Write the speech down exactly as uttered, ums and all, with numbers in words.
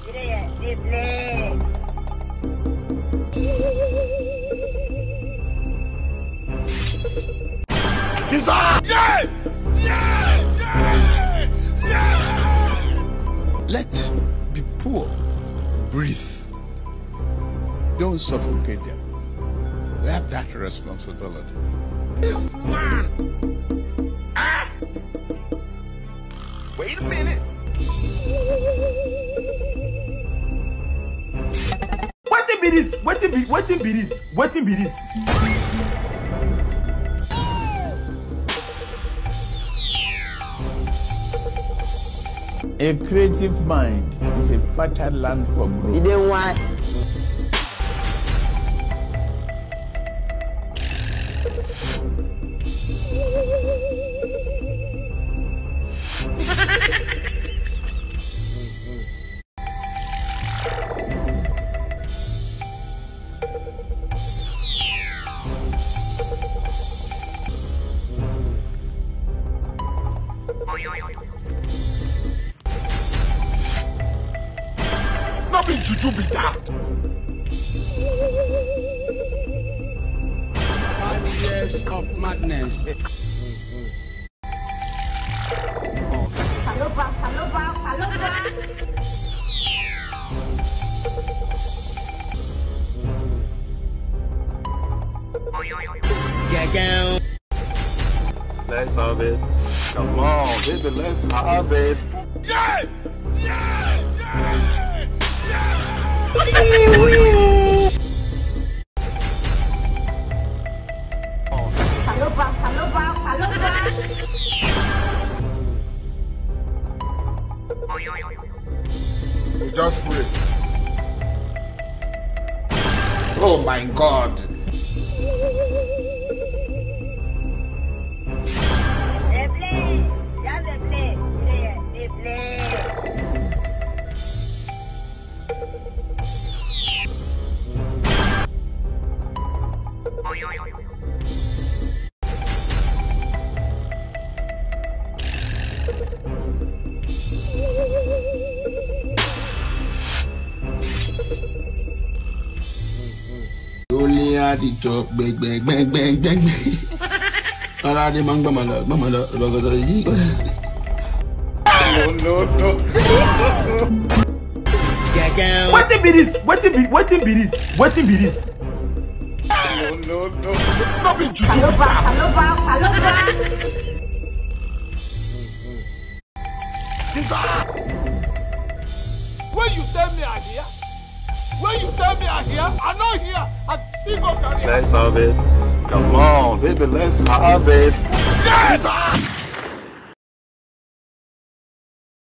Desire! Yeah! Yeah! Yeah! Yeah! Let be poor. Breathe. Don't suffocate them. We have that responsibility. This man! Ah! Wait a minute. What be this? What be what be this? What be this? A creative mind is a fertile land for growth. You didn't want. Nothing juju be that. Five years of madness. Salopa, salopa, salopa. Gagow. Let's have it. Come on, baby, let's have it. Yeah! Yeah! Yeah! Yeah! Salopa, salopa, salopa. Just wait. Oh my God. They play. Just they play. Yeah, they play. Only at the top, bang, bang, bang, bang, bang. Already, man, mama, mama, mama. No, no, no. Gagow. What be this? What be what be this? What be this? No, no, no. Nothing juju be Salopa, that. salopa, salopa. Desire! When you tell me I'm here, when you tell me I'm here, I'm not here. I'm still going to carry. Let's have it. Come on, baby, let's have it. Yes!